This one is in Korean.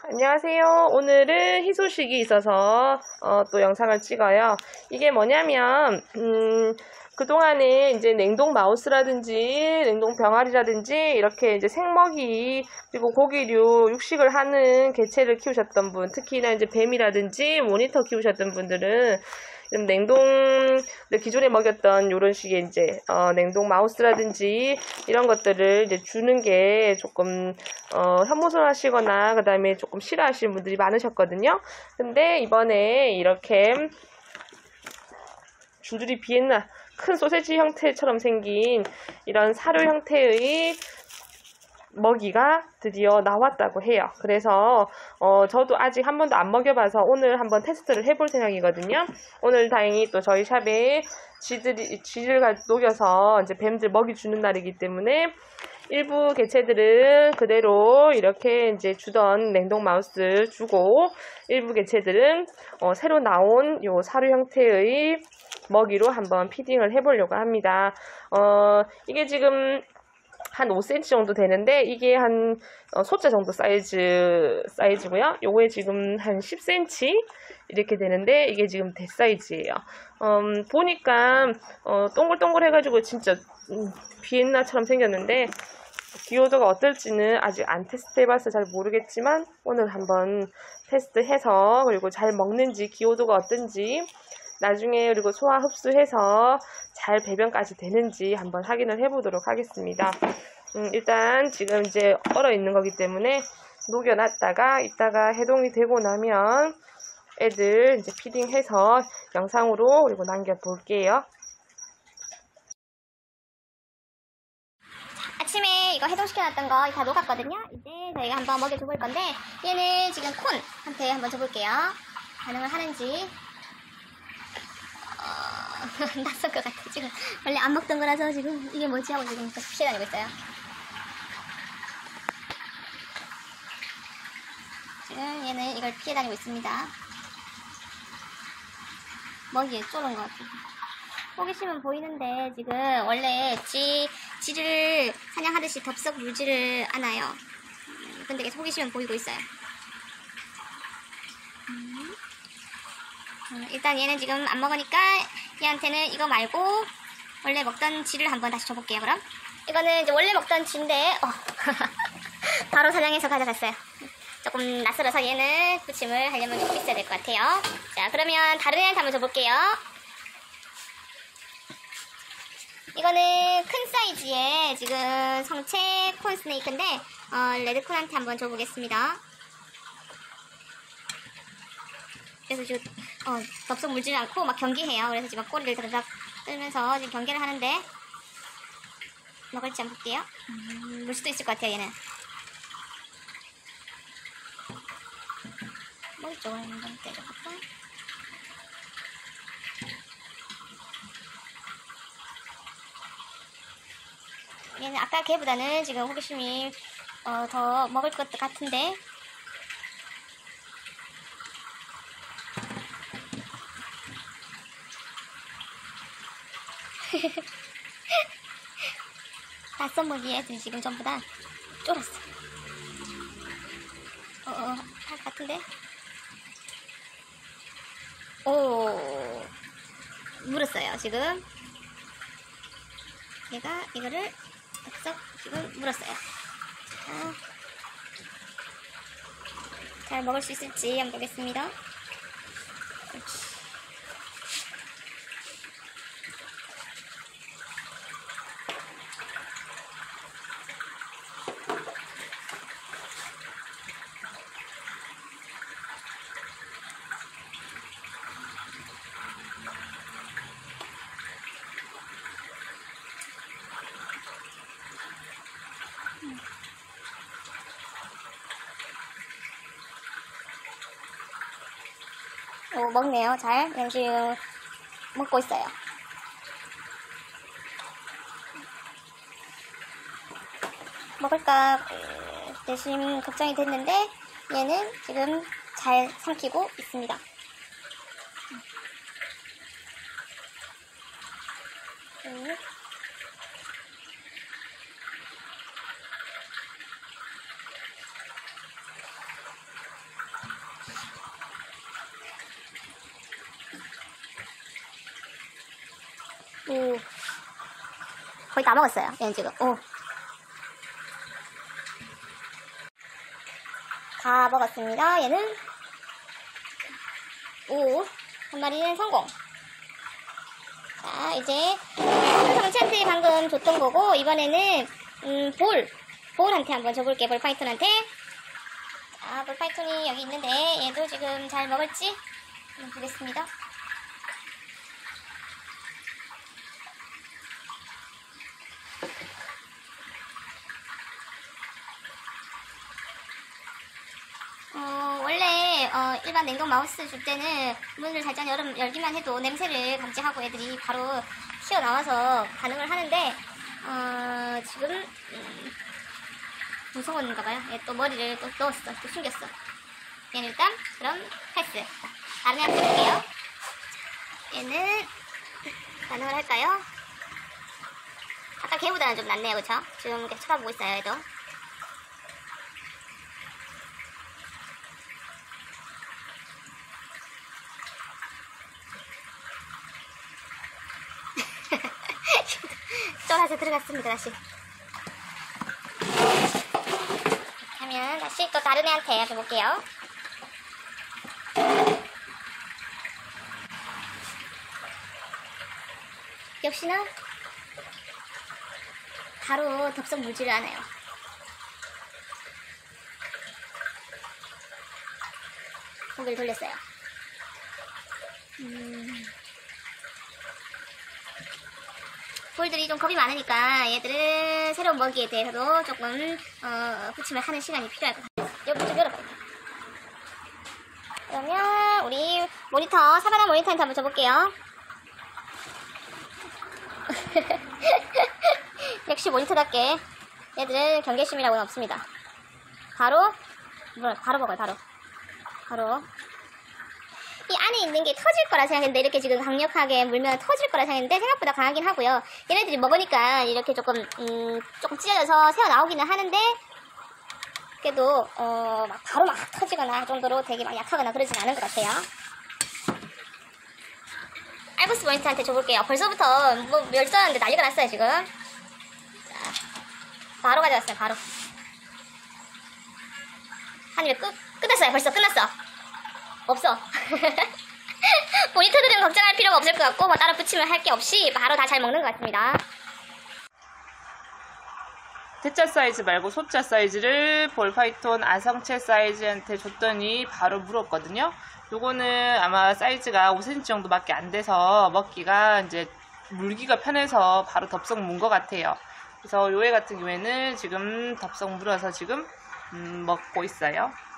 안녕하세요. 오늘은 희소식이 있어서 또 영상을 찍어요. 이게 뭐냐면 그동안에 이제 냉동 마우스라든지 냉동 병아리라든지 이렇게 이제 생먹이 그리고 고기류 육식을 하는 개체를 키우셨던 분, 특히나 이제 뱀이라든지 모니터 키우셨던 분들은 냉동 기존에 먹였던 이런 식의 이제 냉동 마우스라든지 이런 것들을 이제 주는 게 조금 혐오스러워하시거나 그다음에 조금 싫어하시는 분들이 많으셨거든요. 근데 이번에 이렇게 줄줄이 비엔나 큰 소세지 형태처럼 생긴 이런 사료 형태의 먹이가 드디어 나왔다고 해요. 그래서 저도 아직 한 번도 안 먹여봐서 오늘 한번 테스트를 해볼 생각이거든요. 오늘 다행히 또 저희 샵에 쥐를 녹여서 이제 뱀들 먹이 주는 날이기 때문에 일부 개체들은 그대로 이렇게 이제 주던 냉동 마우스 주고 일부 개체들은 새로 나온 요 사료 형태의 먹이로 한번 피딩을 해보려고 합니다. 이게 지금 한 5cm 정도 되는데 이게 한 소자 정도 사이즈고요. 요거에 지금 한 10cm 이렇게 되는데 이게 지금 대사이즈예요. 보니까 동글동글 해가지고 진짜 비엔나처럼 생겼는데 기호도가 어떨지는 아직 안 테스트 해봐서 잘 모르겠지만 오늘 한번 테스트해서 그리고 잘 먹는지 기호도가 어떤지 나중에 그리고 소화 흡수해서 잘 배변까지 되는지 한번 확인을 해보도록 하겠습니다. 일단 지금 이제 얼어 있는 거기 때문에 녹여놨다가 이따가 해동이 되고 나면 애들 이제 피딩해서 영상으로 그리고 남겨볼게요. 아침에 이거 해동시켜놨던 거 다 녹았거든요. 이제 저희가 한번 먹여줘볼 건데 얘는 지금 콘한테 한번 줘볼게요. 반응을 하는지. 낯설 것 같아. 지금 원래 안 먹던 거라서 지금 이게 뭐지 하고 지금 피해 다니고 있어요. 지금 얘는 이걸 피해 다니고 있습니다. 먹이에 쫄은 것 같아요. 호기심은 보이는데 지금 원래 쥐를 사냥하듯이 덥석 물지를 않아요. 근데 계속 호기심은 보이고 있어요. 일단 얘는 지금 안 먹으니까 얘한테는 이거 말고 원래 먹던 쥐를 한번 다시 줘볼게요. 그럼 이거는 이제 원래 먹던 쥐인데 바로 사냥해서 가져갔어요. 조금 낯설어서 얘는 부침을 하려면 조금 있어야 될 것 같아요. 자, 그러면 다른 애한테 한번 줘볼게요. 이거는 큰 사이즈의 지금 성체 콘 스네이크인데 레드콘한테 한번 줘보겠습니다. 그래서 지금 덥석 물지는 않고 막 경계해요. 그래서 지금 꼬리를 드르륵 끌면서 지금 경계를 하는데 먹을지 한번 볼게요. 물 수도 있을 것 같아요. 얘는 머리 쪽을 한번 때려볼까? 얘는 아까 걔보다는 지금 호기심이 더 먹을 것 같은데 낯선 먹이 애들이 지금 전부 다 쫄았어. 할 것 같은데? 오, 물었어요, 지금. 얘가 이거를 덕석 지금 물었어요. 잘 먹을 수 있을지 한번 보겠습니다. 먹네요. 잘. 지금 먹고 있어요. 먹을까 대신 걱정이 됐는데 얘는 지금 잘 삼키고 있습니다. 오. 거의 다 먹었어요. 얘는 지금. 오. 다 먹었습니다. 얘는. 오. 한 마리는 성공. 자, 이제 성체한테 방금 줬던 거고, 이번에는 볼한테 한번 줘볼게. 볼파이톤한테. 자, 볼파이톤이 여기 있는데 얘도 지금 잘 먹을지 보겠습니다. 원래 일반 냉동 마우스 줄 때는 문을 살짝 열기만 해도 냄새를 감지하고 애들이 바로 튀어나와서 반응을 하는데 지금 무서웠는가봐요. 얘 또 머리를 또 넣었어. 또 숨겼어. 얘는 일단 그럼 패스. 다른 애한테 볼게요. 얘는 반응을 할까요? 아까 걔보다는 좀 낫네요. 그쵸? 지금 이렇게 쳐다보고 있어요. 얘도. 쫄아서 들어갔습니다. 다시 하면 다시 또 다른 애한테 해볼게요. 역시나 바로 덥석 물지를 않아요. 고개를 돌렸어요. 볼들이 좀 겁이 많으니까 얘들은 새로운 먹이에 대해서도 조금 부침을 하는 시간이 필요할 것 같아요. 여기 좀 열어볼게요. 그러면 우리 모니터, 사바나 모니터한테 한번 줘볼게요. 역시 모니터답게 얘들은 경계심이라고는 없습니다. 바로 먹어요. 바로 이 안에 있는 게 터질 거라 생각했는데, 이렇게 지금 강력하게 물면 터질 거라 생각했는데 생각보다 강하긴 하고요. 얘네들이 먹으니까 이렇게 조금 찢어져서 새어 나오기는 하는데, 그래도 바로 막 터지거나 정도로 되게 막 약하거나 그러진 않은 것 같아요. 알보스 모니터한테 줘볼게요. 벌써부터 뭐 멸선하는데 난리가 났어요 지금. 자, 바로 가져왔어요. 바로 한 입에 끝났어요. 벌써 끝났어. 없어. 모니터들은 걱정할 필요가 없을 것 같고, 뭐 따로 붙이면 할 게 없이 바로 다 잘 먹는 것 같습니다. 대짜 사이즈 말고 소짜 사이즈를 볼파이톤 아성체 사이즈한테 줬더니 바로 물었거든요. 요거는 아마 사이즈가 5cm 정도밖에 안 돼서 먹기가 이제 물기가 편해서 바로 덥석 문 것 같아요. 그래서 요애 같은 경우에는 지금 덥석 물어서 지금 먹고 있어요.